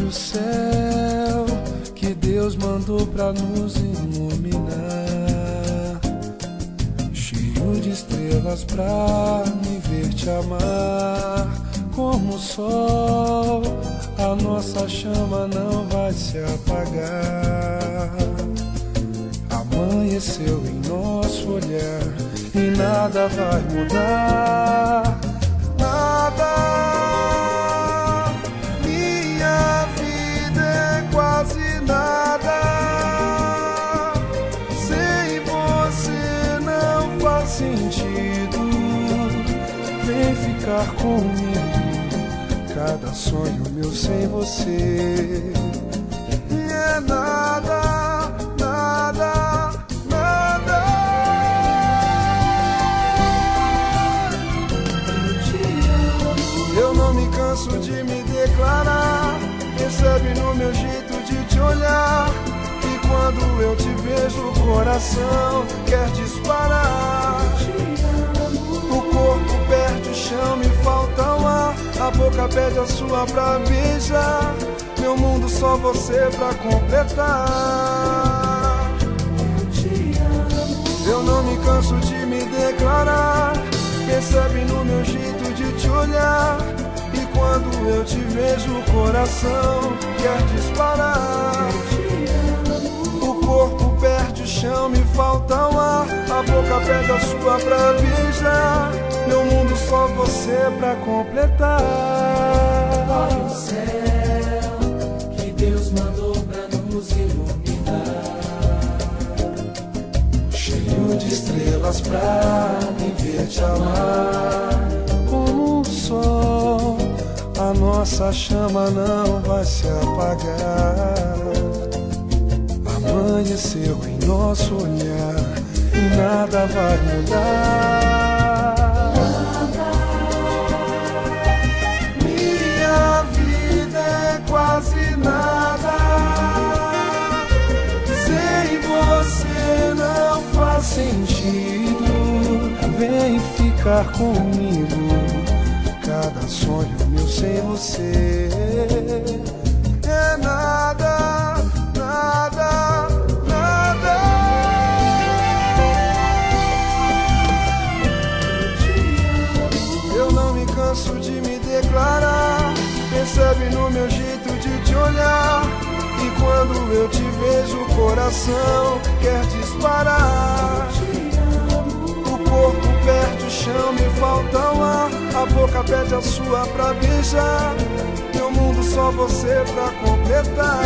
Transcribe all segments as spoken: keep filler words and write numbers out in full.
o céu que Deus mandou pra nos iluminar, cheio de estrelas pra me ver te amar. Como o sol, a nossa chama não vai se apagar. Amanheceu em nosso olhar e nada vai mudar. Nada, minha vida é quase nada. Sem você não faz sentido. Vem ficar comigo, cada sonho meu sem você. E é nada, nada, nada. Eu não me canso de me declarar, percebe no meu jeito de te olhar. E quando eu te vejo o coração quer disparar. O corpo perde o chão, me falta o ar. A boca pede a sua pra beijar. Meu mundo só você pra completar. Eu não me canso de me declarar, percebe no meu jeito de te olhar. E quando eu te vejo o coração quer disparar. O corpo perde o chão, me falta o ar. A boca pede a sua pra beijar. Meu mundo só você pra completar. Olha o céu que Deus mandou pra nos iluminar, cheio de estrelas pra me ver te amar. Como o sol, a nossa chama não vai se apagar. Amanheceu em nosso olhar e nada vai mudar. Minha vida é quase nada. Sem você não faz sentido. Vem ficar comigo, cada sonho meu sem você. É nada, nada, nada. Eu não me canso de me declarar, percebe no meu jeito de te olhar. E quando eu te vejo o coração quer disparar. O corpo perde o chão, me falta o ar. A boca pede a sua pra beijar. Meu mundo só você pra completar.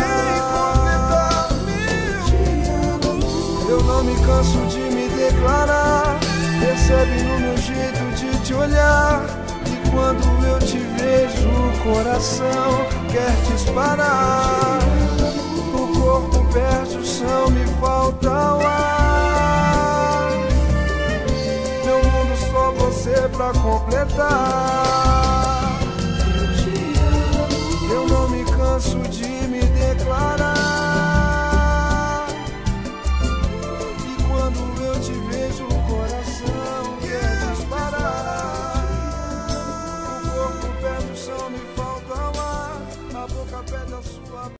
Eu não me canso de me declarar, percebe no meu jeito de te olhar. E quando eu te vejo o coração quer disparar. O corpo perde o chão, me falta o ar. Meu mundo só você pra completar. Eu não me canso de me declarar. E quando eu te vejo o coração quer disparar. O corpo perde o chão, me falta o ar. A boca pede a sua